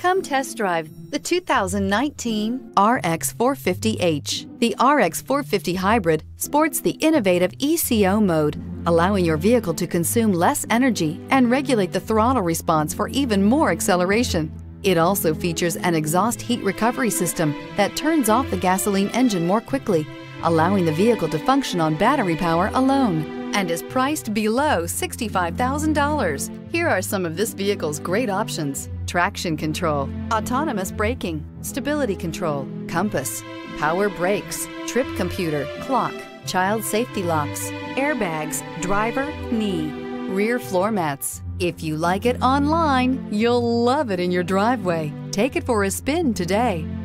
Come test drive the 2019 RX 450h. The RX 450 Hybrid sports the innovative ECO mode, allowing your vehicle to consume less energy and regulate the throttle response for even more acceleration. It also features an exhaust heat recovery system that turns off the gasoline engine more quickly, allowing the vehicle to function on battery power alone, and is priced below $65,000. Here are some of this vehicle's great options: traction control, autonomous braking, stability control, compass, power brakes, trip computer, clock, child safety locks, airbags, driver, knee, rear floor mats. If you like it online, you'll love it in your driveway. Take it for a spin today.